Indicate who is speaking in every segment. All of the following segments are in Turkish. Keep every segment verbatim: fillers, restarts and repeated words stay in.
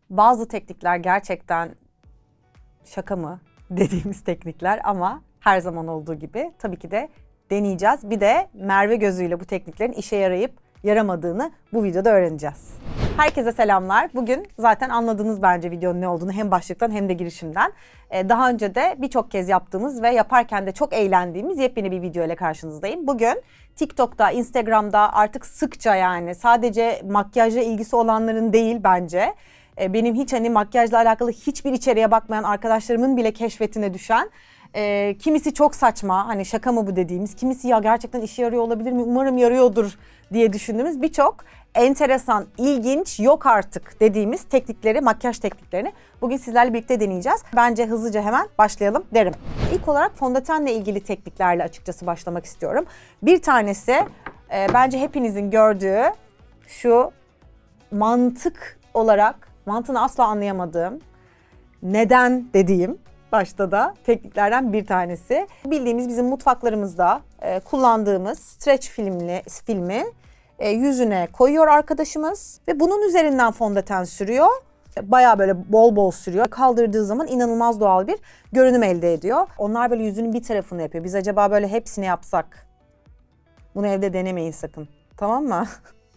Speaker 1: Bazı teknikler gerçekten şaka mı dediğimiz teknikler ama her zaman olduğu gibi tabii ki de deneyeceğiz. Bir de Merve gözüyle bu tekniklerin işe yarayıp yaramadığını bu videoda öğreneceğiz. Herkese selamlar. Bugün zaten anladınız bence videonun ne olduğunu hem başlıktan hem de girişimden. Ee, daha önce de birçok kez yaptığımız ve yaparken de çok eğlendiğimiz yepyeni bir video ile karşınızdayım. Bugün TikTok'ta, Instagram'da artık sıkça yani sadece makyajla ilgisi olanların değil bence. Ee, benim hiç hani makyajla alakalı hiçbir içeriğe bakmayan arkadaşlarımın bile keşfetine düşen e, kimisi çok saçma hani şaka mı bu dediğimiz, kimisi ya gerçekten işe yarıyor olabilir mi, umarım yarıyordur diye düşündüğümüz birçok enteresan, ilginç, yok artık dediğimiz teknikleri, makyaj tekniklerini bugün sizlerle birlikte deneyeceğiz. Bence hızlıca hemen başlayalım derim. İlk olarak fondötenle ilgili tekniklerle açıkçası başlamak istiyorum. Bir tanesi e, bence hepinizin gördüğü şu mantık olarak, mantığını asla anlayamadığım, neden dediğim başta da tekniklerden bir tanesi. Bildiğimiz bizim mutfaklarımızda e, kullandığımız streç filmli filmi e, yüzüne koyuyor arkadaşımız ve bunun üzerinden fondöten sürüyor. Bayağı böyle bol bol sürüyor. Kaldırdığı zaman inanılmaz doğal bir görünüm elde ediyor. Onlar böyle yüzünün bir tarafını yapıyor. Biz acaba böyle hepsini yapsak? Bunu evde denemeyin sakın. Tamam mı?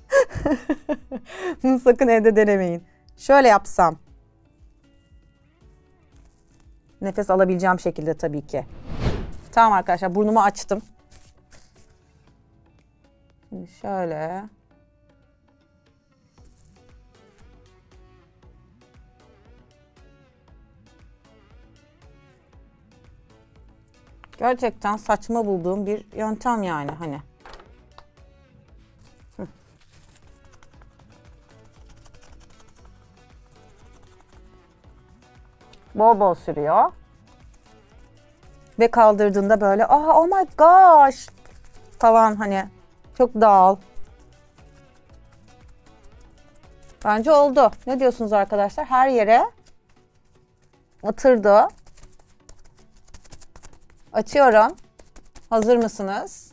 Speaker 1: Bunu sakın evde denemeyin. Şöyle yapsam. Nefes alabileceğim şekilde tabii ki. Tamam arkadaşlar, burnumu açtım. Şimdi şöyle. Gerçekten saçma bulduğum bir yöntem yani hani. Hı. Bol bol sürüyor. Ve kaldırdığında böyle ah oh my gosh falan hani çok doğal. Bence oldu. Ne diyorsunuz arkadaşlar? Her yere oturdu. Açıyorum. Hazır mısınız?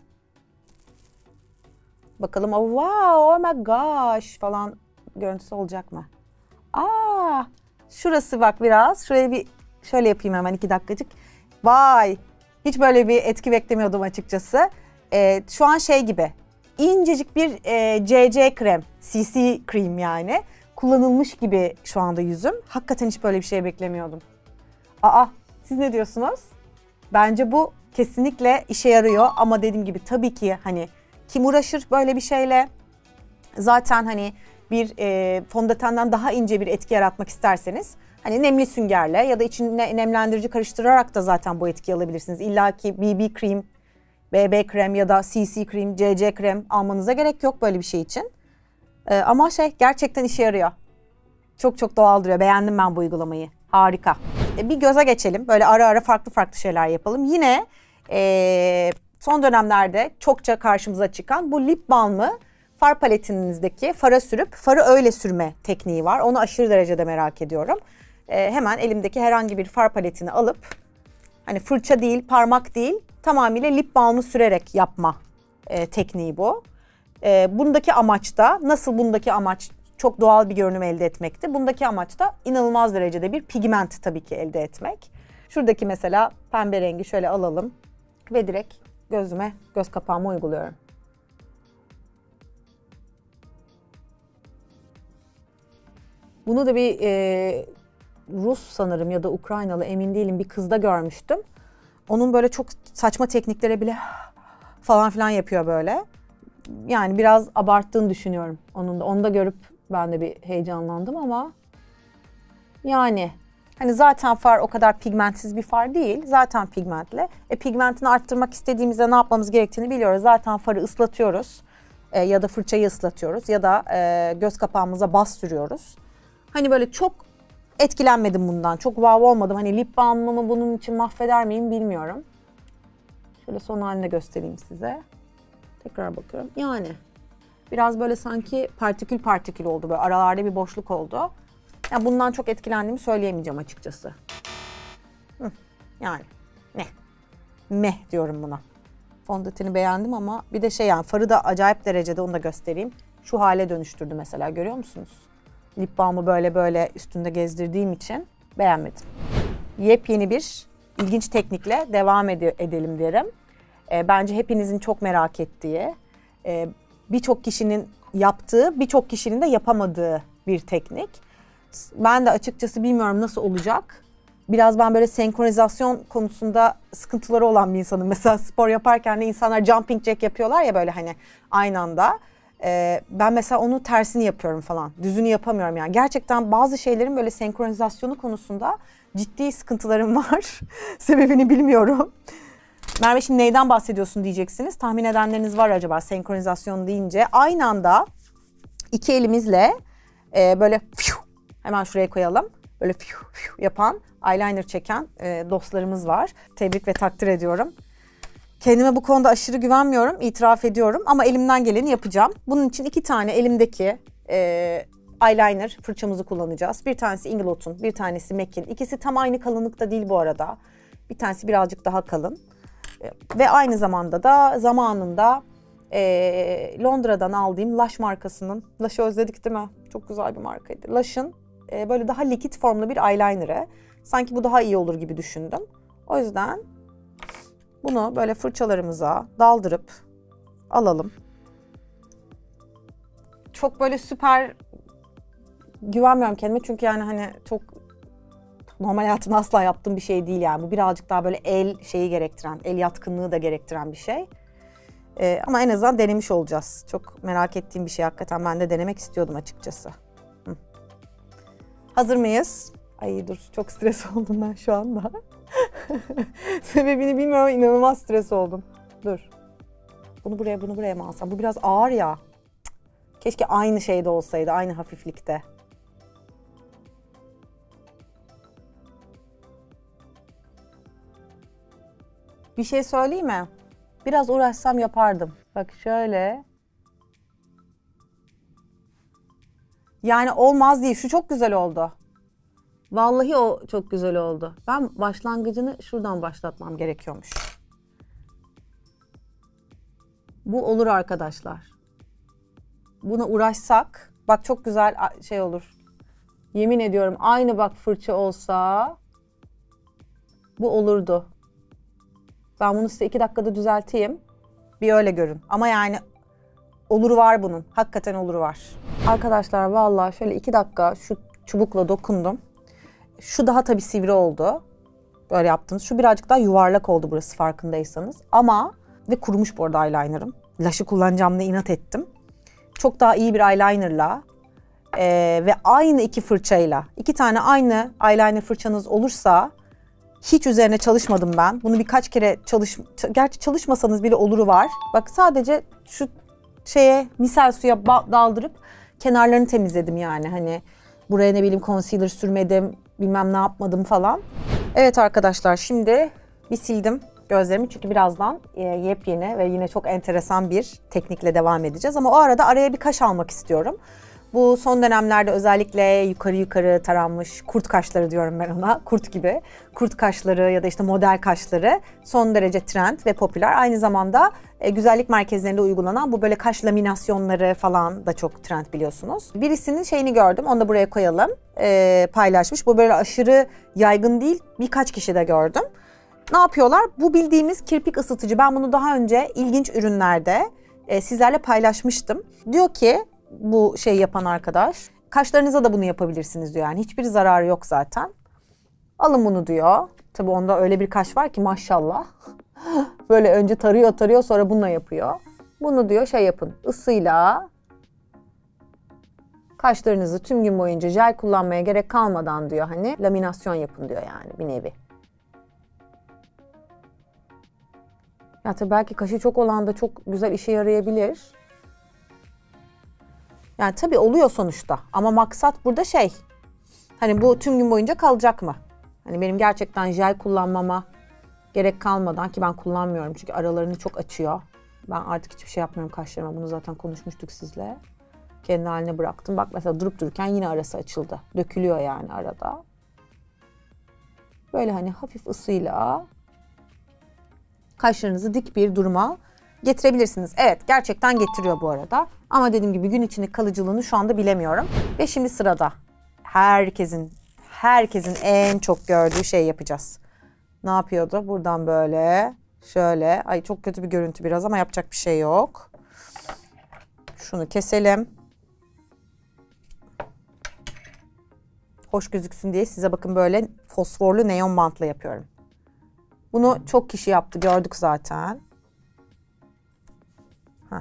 Speaker 1: Bakalım oh wow oh my gosh falan görüntüsü olacak mı? Aa, şurası bak biraz. Şuraya bir şöyle yapayım hemen iki dakikacık. Vay! Hiç böyle bir etki beklemiyordum açıkçası. Ee, şu an şey gibi, incecik bir e, C C krem, C C krem yani. Kullanılmış gibi şu anda yüzüm. Hakikaten hiç böyle bir şey beklemiyordum. Aa, siz ne diyorsunuz? Bence bu kesinlikle işe yarıyor ama dediğim gibi tabii ki hani kim uğraşır böyle bir şeyle? Zaten hani bir e, fondötenden daha ince bir etki yaratmak isterseniz hani nemli süngerle ya da içine nemlendirici karıştırarak da zaten bu etkiyi alabilirsiniz. İlla ki B B krem, B B krem ya da C C krem, C C krem almanıza gerek yok böyle bir şey için. Ee, ama şey gerçekten işe yarıyor. Çok çok doğal duruyor. Beğendim ben bu uygulamayı. Harika. Ee, bir göze geçelim. Böyle ara ara farklı farklı şeyler yapalım. Yine ee, son dönemlerde çokça karşımıza çıkan bu lip balmı far paletinizdeki fara sürüp farı öyle sürme tekniği var. Onu aşırı derecede merak ediyorum. Ee, hemen elimdeki herhangi bir far paletini alıp hani fırça değil, parmak değil, tamamıyla lip balmı sürerek yapma e, tekniği bu. E, bundaki amaç da nasıl bundaki amaç çok doğal bir görünüm elde etmekti. Bundaki amaç da inanılmaz derecede bir pigment tabii ki elde etmek. Şuradaki mesela pembe rengi şöyle alalım ve direkt gözüme, göz kapağıma uyguluyorum. Bunu da bir e, Rus sanırım ya da Ukraynalı emin değilim bir kızda görmüştüm. Onun böyle çok saçma tekniklere bile falan filan yapıyor böyle. Yani biraz abarttığını düşünüyorum onun da. Onu da görüp ben de bir heyecanlandım ama yani hani zaten far o kadar pigmentsiz bir far değil. Zaten pigmentli. E pigmentini arttırmak istediğimizde ne yapmamız gerektiğini biliyoruz. Zaten farı ıslatıyoruz e, ya da fırçayı ıslatıyoruz ya da e, göz kapağımıza bas sürüyoruz. Hani böyle çok etkilenmedim bundan. Çok wow olmadım. Hani lip balmımı bunun için mahveder miyim bilmiyorum. Şöyle son halini göstereyim size. Tekrar bakıyorum. Yani biraz böyle sanki partikül partikül oldu. Böyle aralarda bir boşluk oldu. Yani bundan çok etkilendiğimi söyleyemeyeceğim açıkçası. Hı, yani ne? Meh diyorum buna. Fondöteni beğendim ama bir de şey yani farı da acayip derecede onu da göstereyim. Şu hale dönüştürdü mesela görüyor musunuz? Lip balmı böyle böyle üstünde gezdirdiğim için beğenmedim. Yepyeni bir ilginç teknikle devam ed edelim derim. E, bence hepinizin çok merak ettiği, e, birçok kişinin yaptığı, birçok kişinin de yapamadığı bir teknik. Ben de açıkçası bilmiyorum nasıl olacak. Biraz ben böyle senkronizasyon konusunda sıkıntıları olan bir insanım. Mesela spor yaparken de insanlar jumping jack yapıyorlar ya böyle hani aynı anda. Ee, ben mesela onu tersini yapıyorum falan. Düzünü yapamıyorum yani. Gerçekten bazı şeylerin böyle senkronizasyonu konusunda ciddi sıkıntılarım var. Sebebini bilmiyorum. Merve şimdi neyden bahsediyorsun diyeceksiniz. Tahmin edenleriniz var acaba senkronizasyon deyince. Aynı anda iki elimizle e, böyle fiu, hemen şuraya koyalım. Böyle fiu, fiu yapan, eyeliner çeken e, dostlarımız var. Tebrik ve takdir ediyorum. Kendime bu konuda aşırı güvenmiyorum, itiraf ediyorum ama elimden geleni yapacağım. Bunun için iki tane elimdeki e, eyeliner fırçamızı kullanacağız. Bir tanesi Inglout'un, bir tanesi M A C'in. İkisi tam aynı kalınlıkta değil bu arada. Bir tanesi birazcık daha kalın. E, ve aynı zamanda da zamanında e, Londra'dan aldığım Lush markasının, Lush'ı özledik değil mi? Çok güzel bir markaydı. Lush'ın e, böyle daha likit formlu bir eyeliner'ı. Sanki bu daha iyi olur gibi düşündüm. O yüzden bunu böyle fırçalarımıza daldırıp alalım. Çok böyle süper güvenmiyorum kendime çünkü yani hani çok normal hayatımda asla yaptığım bir şey değil yani. Bu birazcık daha böyle el şeyi gerektiren, el yatkınlığı da gerektiren bir şey. Ee, ama en azından denemiş olacağız. Çok merak ettiğim bir şey hakikaten. Ben de denemek istiyordum açıkçası. Hı. Hazır mıyız? Ay dur çok stres oldum ben şu anda. Sebebini bilmiyorum, inanılmaz stres oldum. Dur. Bunu buraya, bunu buraya mı alsam? Bu biraz ağır ya. Keşke aynı şeyde olsaydı, aynı hafiflikte. Bir şey söyleyeyim mi? Biraz uğraşsam yapardım. Bak şöyle. Yani olmaz değil. Şu çok güzel oldu. Vallahi o çok güzel oldu. Ben başlangıcını şuradan başlatmam gerekiyormuş. Bu olur arkadaşlar. Buna uğraşsak, bak çok güzel şey olur. Yemin ediyorum aynı bak fırça olsa bu olurdu. Ben bunu size iki dakikada düzelteyim. Bir öyle görün. Ama yani oluru var bunun. Hakikaten oluru var. Arkadaşlar vallahi şöyle iki dakika şu çubukla dokundum. Şu daha tabii sivri oldu. Böyle yaptınız. Şu birazcık daha yuvarlak oldu burası farkındaysanız. Ama ve kurumuş bu arada eyeliner'ım. Lush'ı kullanacağım diye inat ettim. Çok daha iyi bir eyeliner'la e, ve aynı iki fırçayla, iki tane aynı eyeliner fırçanız olursa hiç üzerine çalışmadım ben. Bunu birkaç kere çalış, gerçi çalışmasanız bile oluru var. Bak sadece şu şeye misel suya daldırıp kenarlarını temizledim yani. Hani buraya ne bileyim concealer sürmedim, bilmem ne yapmadım falan. Evet arkadaşlar şimdi bir sildim gözlerimi çünkü birazdan e, yepyeni ve yine çok enteresan bir teknikle devam edeceğiz. Ama o arada araya bir kaş almak istiyorum. Bu son dönemlerde özellikle yukarı yukarı taranmış kurt kaşları diyorum ben ona. Kurt gibi. Kurt kaşları ya da işte model kaşları son derece trend ve popüler. Aynı zamanda e, güzellik merkezlerinde uygulanan bu böyle kaş laminasyonları falan da çok trend biliyorsunuz. Birisinin şeyini gördüm. Onu da buraya koyalım. E, paylaşmış. Bu böyle aşırı yaygın değil. Birkaç kişi de gördüm. Ne yapıyorlar? Bu bildiğimiz kirpik ısıtıcı. Ben bunu daha önce ilginç ürünlerde e, sizlerle paylaşmıştım. Diyor ki bu şey yapan arkadaş, kaşlarınıza da bunu yapabilirsiniz diyor. Yani hiçbir zararı yok zaten. Alın bunu diyor. Tabii onda öyle bir kaş var ki maşallah. Böyle önce tarıyor tarıyor sonra bununla yapıyor. Bunu diyor şey yapın, ısıyla kaşlarınızı tüm gün boyunca jel kullanmaya gerek kalmadan diyor hani laminasyon yapın diyor yani bir nevi. Ya tabii belki kaşı çok olan da çok güzel işe yarayabilir. Yani tabii oluyor sonuçta ama maksat burada şey, hani bu tüm gün boyunca kalacak mı? Hani benim gerçekten jel kullanmama gerek kalmadan, ki ben kullanmıyorum çünkü aralarını çok açıyor. Ben artık hiçbir şey yapmıyorum kaşlarıma, bunu zaten konuşmuştuk sizle. Kendi haline bıraktım. Bak mesela durup dururken yine arası açıldı. Dökülüyor yani arada. Böyle hani hafif ısıyla kaşlarınızı dik bir duruma getirebilirsiniz. Evet, gerçekten getiriyor bu arada. Ama dediğim gibi gün içinde kalıcılığını şu anda bilemiyorum. Ve şimdi sırada herkesin herkesin en çok gördüğü şey yapacağız. Ne yapıyordu? Buradan böyle, şöyle. Ay çok kötü bir görüntü biraz ama yapacak bir şey yok. Şunu keselim. Hoş gözüksün diye size bakın böyle fosforlu neon bantla yapıyorum. Bunu çok kişi yaptı, gördük zaten. Heh.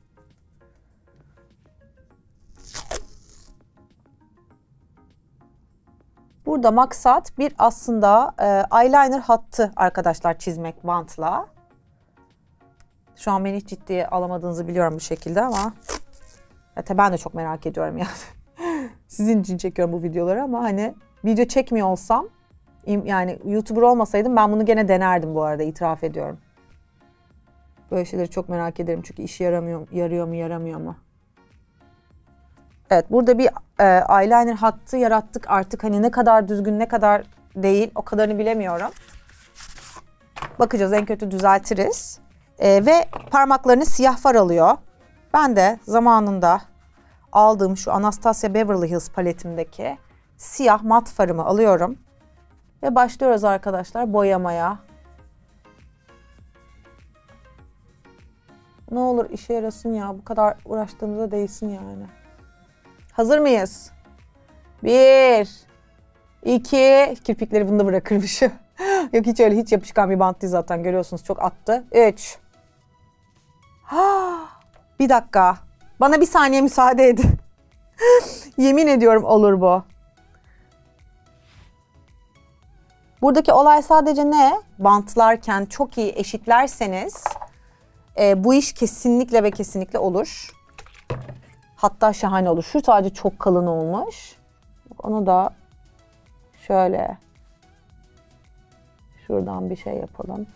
Speaker 1: Burada maksat bir aslında e, eyeliner hattı arkadaşlar çizmek bantla. Şu an beni hiç ciddiye alamadığınızı biliyorum bu şekilde ama evet, ben de çok merak ediyorum yani. Sizin için çekiyorum bu videoları ama hani video çekmiyor olsam, yani YouTuber olmasaydım ben bunu gene denerdim bu arada, itiraf ediyorum. Böyle şeyleri çok merak ederim çünkü işe yaramıyor, yarıyor mu yaramıyor mu? Evet, burada bir e, eyeliner hattı yarattık artık, hani ne kadar düzgün ne kadar değil o kadarını bilemiyorum. Bakacağız, en kötü düzeltiriz. E, ve parmaklarını siyah far alıyor. Ben de zamanında aldığım şu Anastasia Beverly Hills paletimdeki siyah mat farımı alıyorum. Ve başlıyoruz arkadaşlar boyamaya. Ne olur işe yarasın ya, bu kadar uğraştığımıza değsin yani. Hazır mıyız? Bir, iki, kirpikleri bunda bırakırmışım. Yok hiç öyle, hiç yapışkan bir bant değil zaten, görüyorsunuz çok attı. Üç. Bir dakika. Bana bir saniye müsaade edin. Yemin ediyorum olur bu. Buradaki olay sadece ne? Bantlarken çok iyi eşitlerseniz e, bu iş kesinlikle ve kesinlikle olur. Hatta şahane olur. Şu sadece çok kalın olmuş. Onu da şöyle şuradan bir şey yapalım.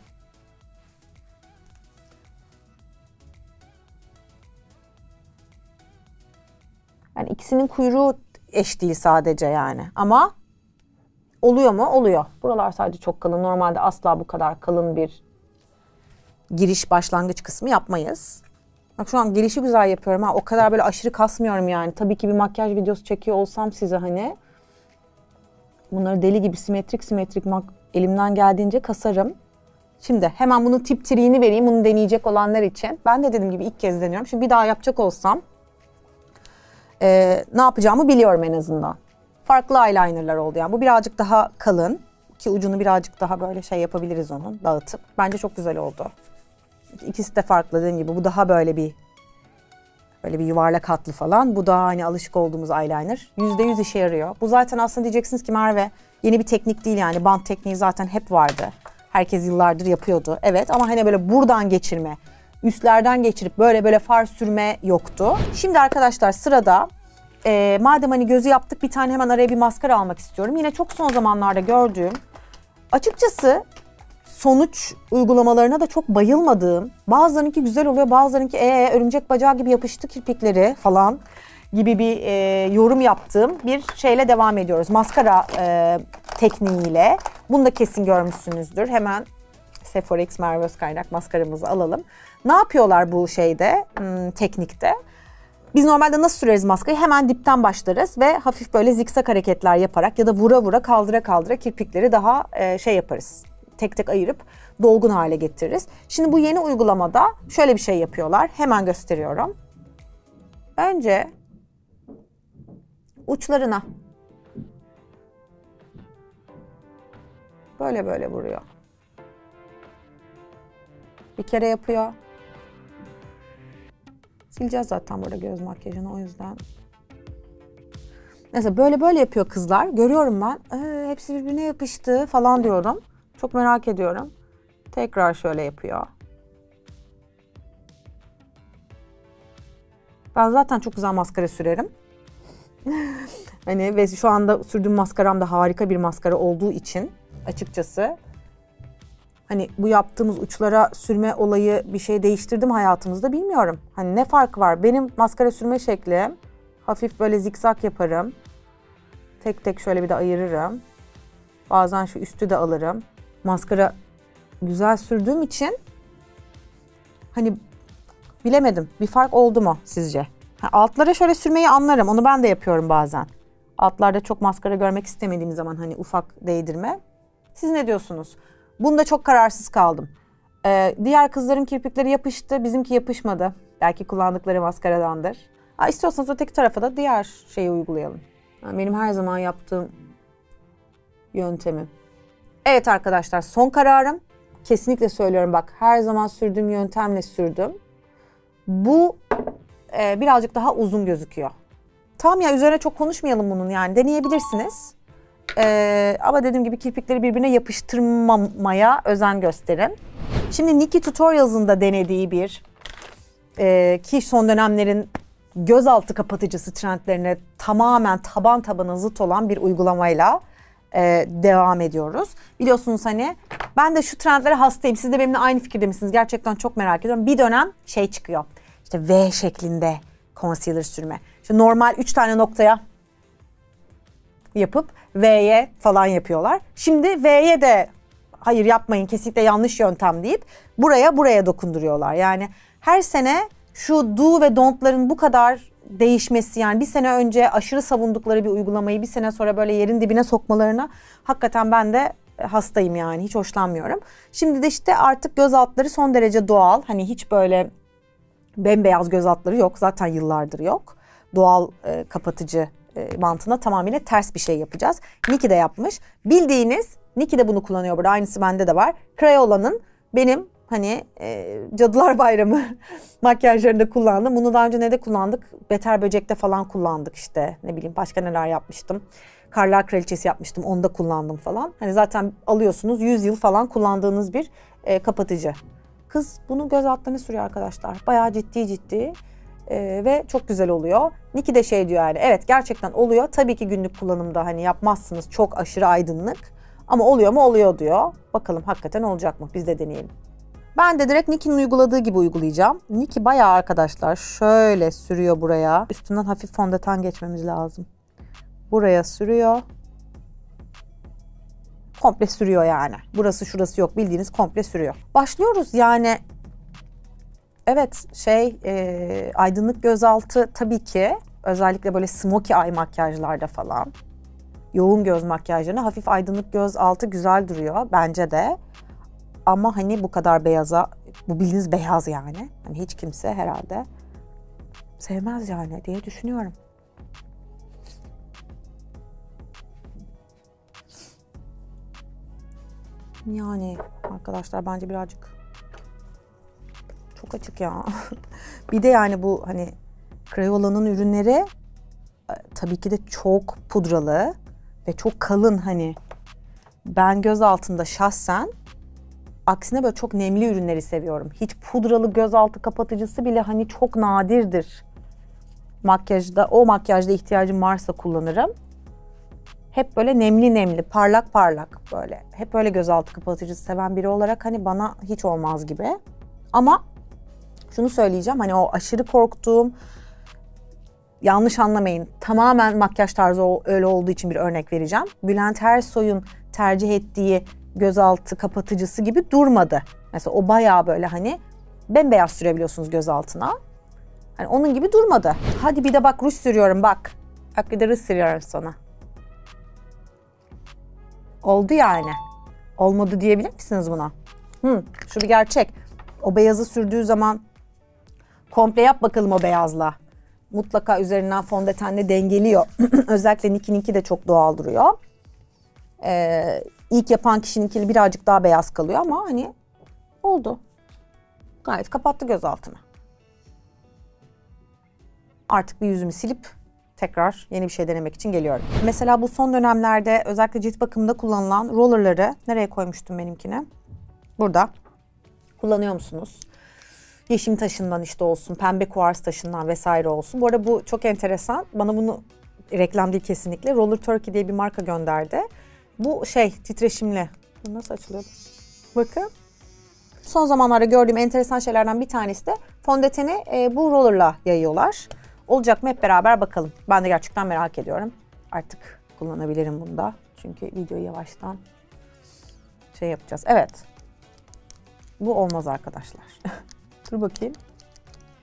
Speaker 1: Yani ikisinin kuyruğu eş değil sadece yani. Ama oluyor mu? Oluyor. Buralar sadece çok kalın. Normalde asla bu kadar kalın bir giriş başlangıç kısmı yapmayız. Bak şu an girişi güzel yapıyorum ha. O kadar böyle aşırı kasmıyorum yani. Tabii ki bir makyaj videosu çekiyor olsam size hani bunları deli gibi simetrik simetrik elimden geldiğince kasarım. Şimdi hemen bunun tip triğini vereyim. Bunu deneyecek olanlar için. Ben de dediğim gibi ilk kez deniyorum. Şimdi bir daha yapacak olsam e, ne yapacağımı biliyorum en azından. Farklı eyelinerlar oldu yani. Bu birazcık daha kalın. Ki ucunu birazcık daha böyle şey yapabiliriz onun, dağıtıp. Bence çok güzel oldu. İkisi de farklı dediğim gibi. Bu daha böyle bir böyle bir yuvarlak hatlı falan. Bu daha hani alışık olduğumuz eyeliner. yüzde yüz işe yarıyor. Bu zaten aslında diyeceksiniz ki Merve yeni bir teknik değil yani. Bant tekniği zaten hep vardı. Herkes yıllardır yapıyordu. Evet ama hani böyle buradan geçirme, üstlerden geçirip böyle böyle far sürme yoktu. Şimdi arkadaşlar sırada e, madem hani gözü yaptık, bir tane hemen araya bir maskara almak istiyorum. Yine çok son zamanlarda gördüğüm, açıkçası sonuç uygulamalarına da çok bayılmadığım, bazılarınki güzel oluyor, bazılarınki ee, örümcek bacağı gibi yapıştı kirpikleri falan gibi bir e, yorum yaptığım bir şeyle devam ediyoruz. Maskara e, tekniğiyle. Bunu da kesin görmüşsünüzdür. Hemen Sephora X Merve Özkaynak maskaramızı alalım. Ne yapıyorlar bu şeyde, hmm, teknikte? Biz normalde nasıl süreriz maskeyi? Hemen dipten başlarız ve hafif böyle zikzak hareketler yaparak ya da vura vura kaldıra kaldıra kirpikleri daha e, şey yaparız. Tek tek ayırıp dolgun hale getiririz. Şimdi bu yeni uygulamada şöyle bir şey yapıyorlar. Hemen gösteriyorum. Önce uçlarına böyle böyle vuruyor. Bir kere yapıyor. Sileceğiz zaten burada göz makyajını, o yüzden. Neyse böyle böyle yapıyor kızlar. Görüyorum ben. Ee, hepsi birbirine yapıştı falan diyorum. Çok merak ediyorum. Tekrar şöyle yapıyor. Ben zaten çok güzel maskara sürerim. Hani ve şu anda sürdüğüm maskaram da harika bir maskara olduğu için açıkçası hani bu yaptığımız uçlara sürme olayı bir şey değiştirdi mi hayatımızda bilmiyorum. Hani ne farkı var? Benim maskara sürme şeklim hafif böyle zikzak yaparım. Tek tek şöyle bir de ayırırım. Bazen şu üstü de alırım. Maskara güzel sürdüğüm için hani Bilemedim. Bir fark oldu mu sizce? Ha, altlara şöyle sürmeyi anlarım. Onu ben de yapıyorum bazen. Altlarda çok maskara görmek istemediğim zaman hani ufak değdirme. Siz ne diyorsunuz? Bunda çok kararsız kaldım. Ee, diğer kızların kirpikleri yapıştı. Bizimki yapışmadı. Belki kullandıkları maskaradandır. Ha, istiyorsanız öteki tarafa da diğer şeyi uygulayalım. Yani benim her zaman yaptığım yöntemim. Evet arkadaşlar, son kararım. Kesinlikle söylüyorum bak, her zaman sürdüğüm yöntemle sürdüm. Bu e, birazcık daha uzun gözüküyor. Tamam ya, üzerine çok konuşmayalım bunun, yani deneyebilirsiniz. E, ama dediğim gibi kirpikleri birbirine yapıştırmamaya özen gösterin. Şimdi Nikkie Tutorials'ın da denediği bir e, ki son dönemlerin gözaltı kapatıcısı trendlerine tamamen taban tabana zıt olan bir uygulamayla e, devam ediyoruz. Biliyorsunuz hani ben de şu trendlere hastayım. Siz de benimle aynı fikirde misiniz? Gerçekten çok merak ediyorum. Bir dönem şey çıkıyor. İşte V şeklinde concealer sürme. İşte normal üç tane noktaya yapıp V'ye falan yapıyorlar. Şimdi V'ye de hayır yapmayın, kesinlikle yanlış yöntem deyip buraya buraya dokunduruyorlar. Yani her sene şu do ve don't'ların bu kadar değişmesi, yani bir sene önce aşırı savundukları bir uygulamayı bir sene sonra böyle yerin dibine sokmalarına hakikaten ben de hastayım, yani hiç hoşlanmıyorum. Şimdi de işte artık göz altları son derece doğal, hani hiç böyle bembeyaz göz altları yok, zaten yıllardır yok. Doğal e, kapatıcı e, mantığına tamamıyla ters bir şey yapacağız. Nikkie de yapmış. Bildiğiniz, Nikkie de bunu kullanıyor burada, aynısı bende de var. Crayola'nın benim hani e, Cadılar Bayramı makyajlarında kullandım. Bunu daha önce ne de kullandık? Beter Böcek'te falan kullandık işte. Ne bileyim başka neler yapmıştım. Karlar Kraliçesi yapmıştım. Onu da kullandım falan. Hani zaten alıyorsunuz yüz yıl falan kullandığınız bir e, kapatıcı. Kız bunu göz altlarına sürüyor arkadaşlar. Bayağı ciddi ciddi e, ve çok güzel oluyor. Nikkie de şey diyor yani, evet gerçekten oluyor. Tabii ki günlük kullanımda hani yapmazsınız çok aşırı aydınlık. Ama oluyor mu? Oluyor diyor. Bakalım hakikaten olacak mı? Biz de deneyelim. Ben de direkt Nikkie'nin uyguladığı gibi uygulayacağım. Nikkie bayağı arkadaşlar şöyle sürüyor buraya. Üstünden hafif fondöten geçmemiz lazım. Buraya sürüyor. Komple sürüyor yani. Burası şurası yok, bildiğiniz komple sürüyor. Başlıyoruz yani. Evet şey e, aydınlık gözaltı tabii ki. Özellikle böyle smokey eye makyajlarda falan. Yoğun göz makyajlarına hafif aydınlık göz altı güzel duruyor bence de. Ama hani bu kadar beyaza, bu bildiğiniz beyaz yani. Hani hiç kimse herhalde sevmez yani diye düşünüyorum. Yani arkadaşlar bence birazcık çok açık ya. Bir de yani bu hani Crayola'nın ürünleri tabii ki de çok pudralı ve çok kalın hani. Ben göz altında şahsen aksine böyle çok nemli ürünleri seviyorum. Hiç pudralı gözaltı kapatıcısı bile hani çok nadirdir. Makyajda, o makyajda ihtiyacım varsa kullanırım. Hep böyle nemli nemli, parlak parlak böyle. Hep öyle gözaltı kapatıcısı seven biri olarak hani bana hiç olmaz gibi. Ama şunu söyleyeceğim, hani o aşırı korktuğum, yanlış anlamayın, tamamen makyaj tarzı öyle olduğu için bir örnek vereceğim. Bülent Ersoy'un tercih ettiği gözaltı kapatıcısı gibi durmadı. Mesela o bayağı böyle hani bembeyaz sürebiliyorsunuz göz altına. Hani onun gibi durmadı. Hadi bir de bak ruj sürüyorum bak. Bak bir de ruj sürüyorum sana. Oldu yani. Olmadı diyebilir misiniz buna? Hı, şu bir gerçek. O beyazı sürdüğü zaman komple yap bakalım o beyazla. Mutlaka üzerinden fondötenle dengeliyor. Özellikle Nikkie'ninki de çok doğal duruyor. Ee, ilk yapan kişininkini birazcık daha beyaz kalıyor ama hani oldu. Gayet kapattı göz altını. Artık bir yüzümü silip tekrar yeni bir şey denemek için geliyorum. Mesela bu son dönemlerde özellikle cilt bakımında kullanılan rollerları nereye koymuştum benimkini? Burada. Kullanıyor musunuz? Yeşim taşından işte olsun, pembe kuvars taşından vesaire olsun. Bu arada bu çok enteresan. Bana bunu reklam değil kesinlikle. Roller Turkey diye bir marka gönderdi. Bu şey titreşimli. Bu nasıl açılıyor? Bakın. Son zamanlarda gördüğüm enteresan şeylerden bir tanesi de fondöteni e, bu rollerla yayıyorlar. Olacak mı hep beraber bakalım. Ben de gerçekten merak ediyorum. Artık kullanabilirim bunu da. Çünkü videoyu yavaştan şey yapacağız. Evet. Bu olmaz arkadaşlar. Dur bakayım.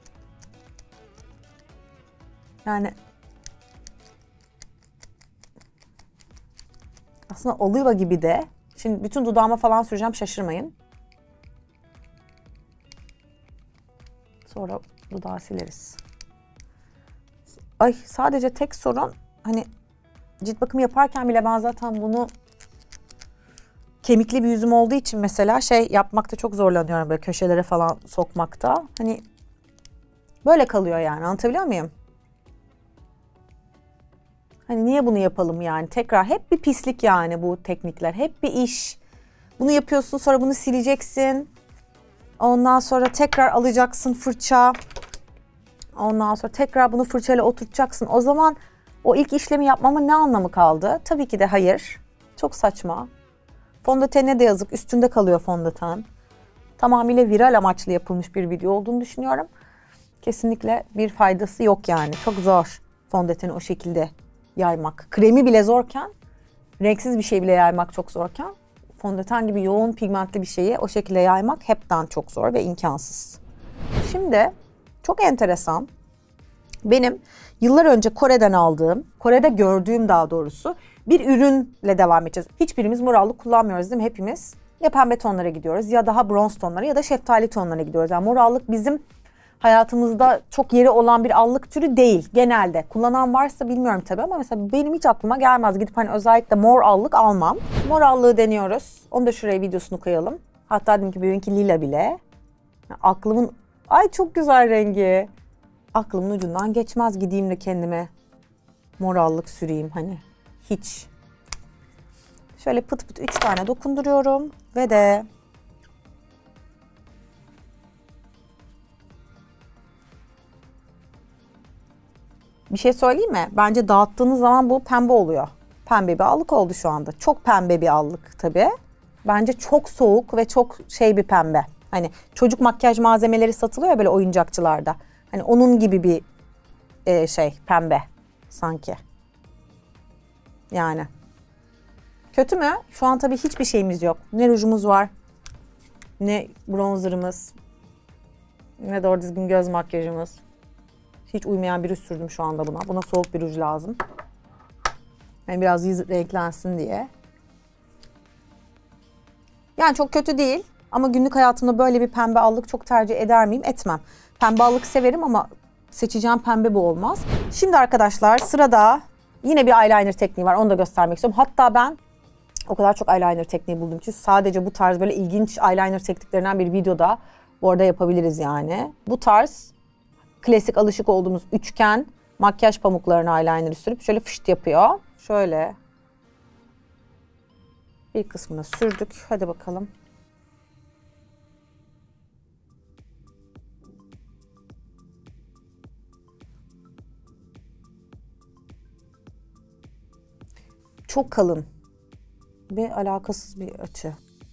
Speaker 1: Yani aslında oliva gibi de. Şimdi bütün dudağıma falan süreceğim, şaşırmayın. Sonra dudağı sileriz. Ay sadece tek sorun hani cilt bakımı yaparken bile ben zaten bunu kemikli bir yüzüm olduğu için mesela şey yapmakta çok zorlanıyorum, böyle köşelere falan sokmakta. Hani böyle kalıyor yani, anlatabiliyor muyum? Hani niye bunu yapalım yani? Tekrar hep bir pislik yani bu teknikler. Hep bir iş. Bunu yapıyorsun, sonra bunu sileceksin. Ondan sonra tekrar alacaksın fırça. Ondan sonra tekrar bunu fırçayla oturtacaksın. O zaman o ilk işlemi yapmamın ne anlamı kaldı? Tabii ki de hayır. Çok saçma. Fondötenine de yazık. Üstünde kalıyor fondöten. Tamamıyla viral amaçlı yapılmış bir video olduğunu düşünüyorum. Kesinlikle bir faydası yok yani. Çok zor fondöteni o şekilde yaymak. Kremi bile zorken, renksiz bir şey bile yaymak çok zorken, fondöten gibi yoğun pigmentli bir şeyi o şekilde yaymak hepten çok zor ve imkansız. Şimdi çok enteresan. Benim yıllar önce Kore'den aldığım, Kore'de gördüğüm daha doğrusu bir ürünle devam edeceğiz. Hiçbirimiz mor allık kullanmıyoruz değil mi? Hepimiz ya pembe tonlara gidiyoruz ya daha bronz tonlara ya da şeftali tonlara gidiyoruz. Yani mor allık bizim hayatımızda çok yeri olan bir allık türü değil genelde. Kullanan varsa bilmiyorum tabii ama mesela benim hiç aklıma gelmez. Gidip hani özellikle mor allık almam. Mor allığı deniyoruz. Onu da şuraya videosunu koyalım. Hatta dedim ki benimki lila bile. Aklımın, ay çok güzel rengi. Aklımın ucundan geçmez, gideyim de kendime mor allık süreyim hani. Hiç. Şöyle pıt pıt üç tane dokunduruyorum ve de bir şey söyleyeyim mi? Bence dağıttığınız zaman bu pembe oluyor. Pembe bir allık oldu şu anda. Çok pembe bir allık tabii. Bence çok soğuk ve çok şey bir pembe. Hani çocuk makyaj malzemeleri satılıyor ya böyle oyuncakçılarda. Hani onun gibi bir e, şey pembe sanki. Yani. Kötü mü? Şu an tabii hiçbir şeyimiz yok. Ne rujumuz var, ne bronzerımız, ne doğru düzgün göz makyajımız. Hiç uymayan bir ruj sürdüm şu anda buna. Buna soğuk bir ruj lazım. Yani biraz yüz renklensin diye. Yani çok kötü değil. Ama günlük hayatımda böyle bir pembe allık çok tercih eder miyim? Etmem. Pembe allık severim ama seçeceğim pembe bu olmaz. Şimdi arkadaşlar sırada yine bir eyeliner tekniği var. Onu da göstermek istiyorum. Hatta ben o kadar çok eyeliner tekniği buldum ki sadece bu tarz böyle ilginç eyeliner tekniklerinden bir videoda bu arada yapabiliriz yani. Bu tarz klasik alışık olduğumuz üçgen makyaj pamuklarına eyeliner'ı sürüp şöyle fışt yapıyor. Şöyle bir kısmını sürdük. Hadi bakalım. Çok kalın ve alakasız bir açı.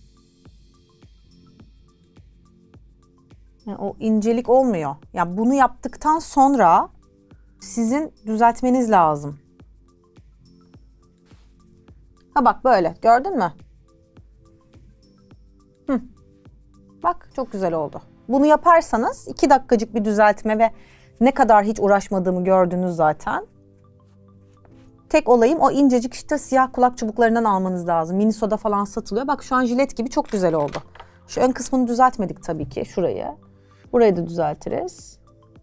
Speaker 1: Yani o incelik olmuyor. Yani bunu yaptıktan sonra sizin düzeltmeniz lazım. Ha bak böyle, gördün mü? Hı. Bak çok güzel oldu. Bunu yaparsanız iki dakikacık bir düzeltme ve ne kadar hiç uğraşmadığımı gördünüz zaten. Tek olayım o incecik işte siyah kulak çubuklarından almanız lazım. Miniso'da falan satılıyor. Bak şu an jilet gibi çok güzel oldu. Şu ön kısmını düzeltmedik tabii ki, şurayı. Burayı da düzeltiriz.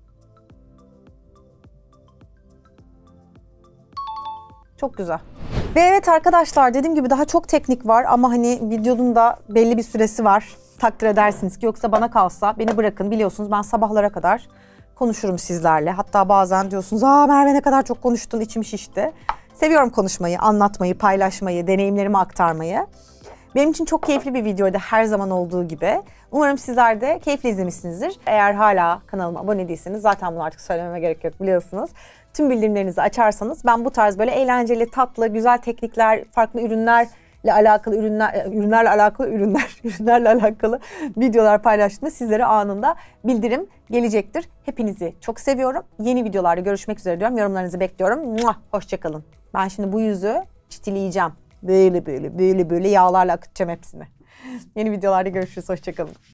Speaker 1: Çok güzel. Ve evet arkadaşlar, dediğim gibi daha çok teknik var ama hani videonun da belli bir süresi var. Takdir edersiniz ki, yoksa bana kalsa beni bırakın, biliyorsunuz ben sabahlara kadar konuşurum sizlerle. Hatta bazen diyorsunuz, aa Merve ne kadar çok konuştun, içim şişti. Seviyorum konuşmayı, anlatmayı, paylaşmayı, deneyimlerimi aktarmayı. Benim için çok keyifli bir videoydu her zaman olduğu gibi. Umarım sizler de keyifle izlemişsinizdir. Eğer hala kanalıma abone değilseniz zaten bunu artık söylememe gerek yok, biliyorsunuz. Tüm bildirimlerinizi açarsanız ben bu tarz böyle eğlenceli, tatlı, güzel teknikler, farklı ürünlerle alakalı ürünler, ürünlerle alakalı ürünler, ürünlerle alakalı videolar paylaştığımda sizlere anında bildirim gelecektir. Hepinizi çok seviyorum. Yeni videolarda görüşmek üzere diyorum. Yorumlarınızı bekliyorum. Hoşça kalın. Ben şimdi bu yüzü çitileyeceğim. Böyle böyle böyle böyle yağlarla akıtacağım hepsini. Yeni videolarda görüşürüz. Hoşça kalın.